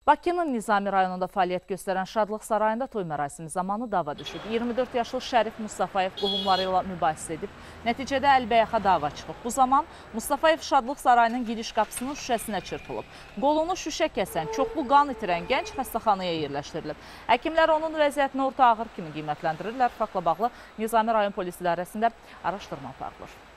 Bakının Nizami rayonunda fəaliyyət göstərən Şadlıq Sarayında toy mərasimi zamanı dava düşüb. 24 yaşlı Şərif Mustafayev qohumları ilə mübahisə edib. Nəticədə əlbəyaxa dava çıxıb. Bu zaman Mustafayev Şadlıq Sarayının giriş qapısının şüşəsinə çırpılıb. Qolunu şüşə kəsən, çoxlu qan itirən gənc xəstəxanaya yerləşdirilib. Həkimlər onun vəziyyətini orta ağır kimi qiymətləndirirlər. Faktla bağlı Nizami rayon polis idarəsində araşdırma aparılır.